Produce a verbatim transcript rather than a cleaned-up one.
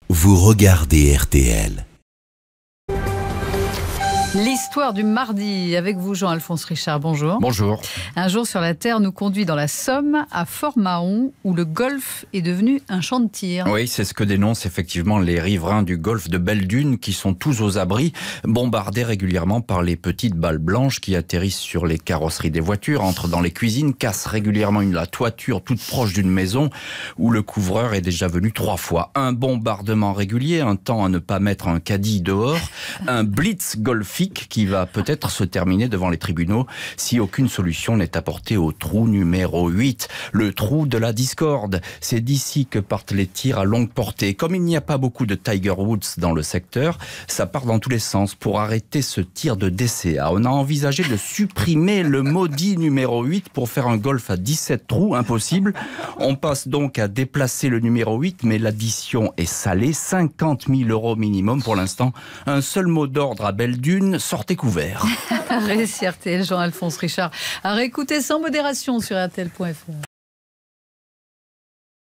Vous regardez R T L. L'histoire du mardi avec vous, Jean-Alphonse Richard. Bonjour. Bonjour. Un jour sur la Terre nous conduit dans la Somme, à Fort-Mahon, où le golfe est devenu un champ de tir. Oui, c'est ce que dénoncent effectivement les riverains du golfe de Belle-Dune, qui sont tous aux abris, bombardés régulièrement par les petites balles blanches qui atterrissent sur les carrosseries des voitures, entrent dans les cuisines, cassent régulièrement une, la toiture toute proche d'une maison où le couvreur est déjà venu trois fois. Un bombardement régulier, un temps à ne pas mettre un caddie dehors, un blitz golfique qui va peut-être se terminer devant les tribunaux si aucune solution n'est apportée au trou numéro huit, le trou de la discorde. C'est d'ici que partent les tirs à longue portée. Comme il n'y a pas beaucoup de Tiger Woods dans le secteur, ça part dans tous les sens. Pour arrêter ce tir de D C A, on a envisagé de supprimer le maudit numéro huit pour faire un golf à dix-sept trous, impossible. On passe donc à déplacer le numéro huit, mais l'addition est salée, cinquante mille euros minimum pour l'instant. Un seul mot d'ordre à Belle-Dune, sortez couvert. Récit R T L, Jean-Alphonse Richard. À réécouter sans modération sur R T L point F R.